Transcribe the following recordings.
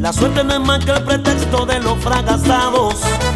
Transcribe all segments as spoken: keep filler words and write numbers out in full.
La suerte no es más que el pretexto de los fracasados,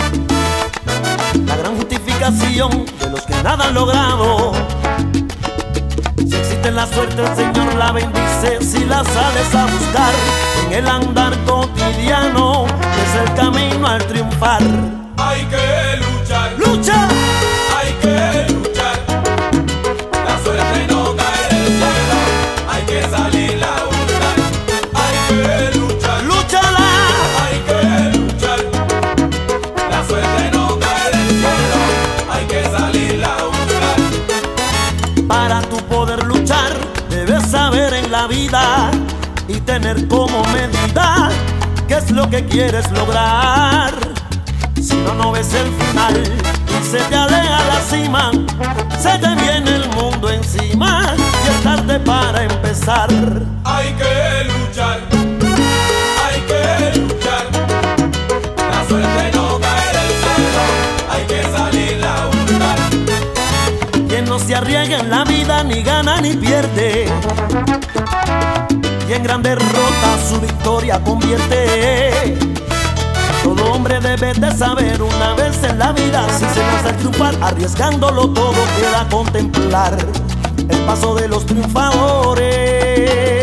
la gran justificación de los que nada han logrado. Si existe la suerte, el Señor la bendice si la sales a buscar en el andar cotidiano, que es el camino al triunfar. Hay que luchar, ¡lucha! hay que luchar. La suerte no cae del cielo, hay que salirla a buscar. Hay que luchar, ¡Lúchala! hay que luchar. La suerte no cae del cielo, hay que salirla a buscar. Para tu poder luchar, debes saber en la vida y tener como medida qué es lo que quieres lograr. Si no, no ves el final y se te aleja la cima, se te viene el mundo encima y es tarde para empezar. Hay que luchar, hay que luchar. La suerte no cae del cielo, hay que salirla a buscar. Quien no se arriesga en la vida ni gana ni pierde, y en gran derrota su victoria convierte. Todo hombre debe de saber una vez en la vida, si se lanza a triunfar, arriesgándolo todo queda contemplar el paso de los triunfadores.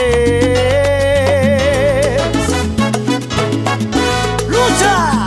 ¡Lucha!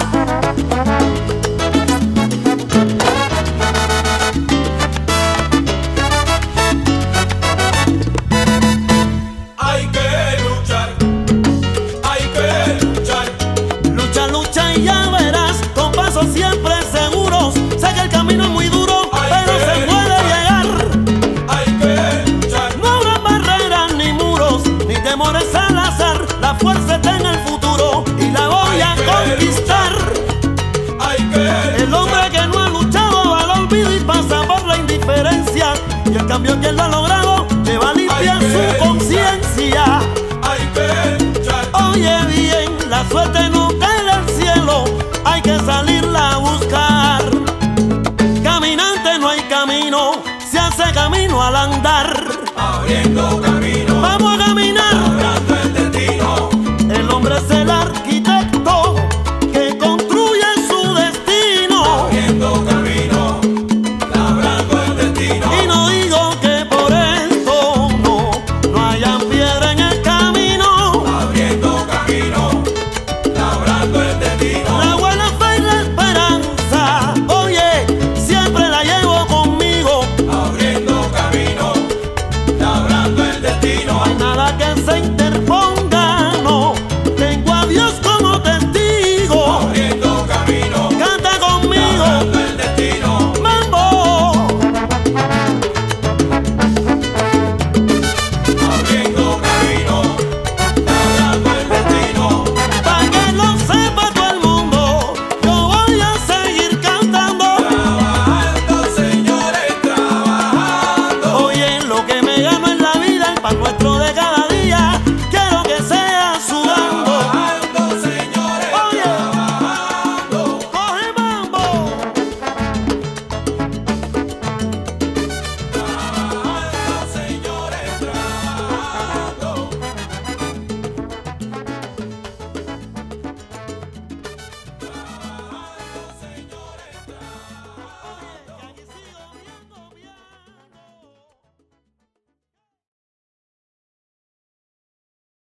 Hay que luchar, hay que luchar. Lucha, lucha y ya verás, con pasos siempre seguros. Sé que el camino es muy duro, Hay pero que se puede llegar. Hay que luchar, No habrá barreras ni muros, ni temores al azar. La fuerza está en el futuro y la voy a Hay que conquistar. hay que El hombre que no ha luchado va al olvido y pasa por la indiferencia. Y en cambio quien lo ha logrado lleva limpia Hay que su conciencia. hay que luchar. Oye bien, la suerte no cae del cielo, hay que salirla a buscar. Caminante no hay camino, se hace camino al andar. Abriendo camino, Vamos a caminar. labrando el destino. El hombre es el arquitecto que construye su destino. Abriendo camino, labrando el destino. Y no digo que por esto no, no hayan piedra en el camino. Abriendo camino, labrando el destino. La buena fe y la esperanza, oye, siempre la llevo conmigo. Abriendo camino, labrando el destino. No hay nada que se intente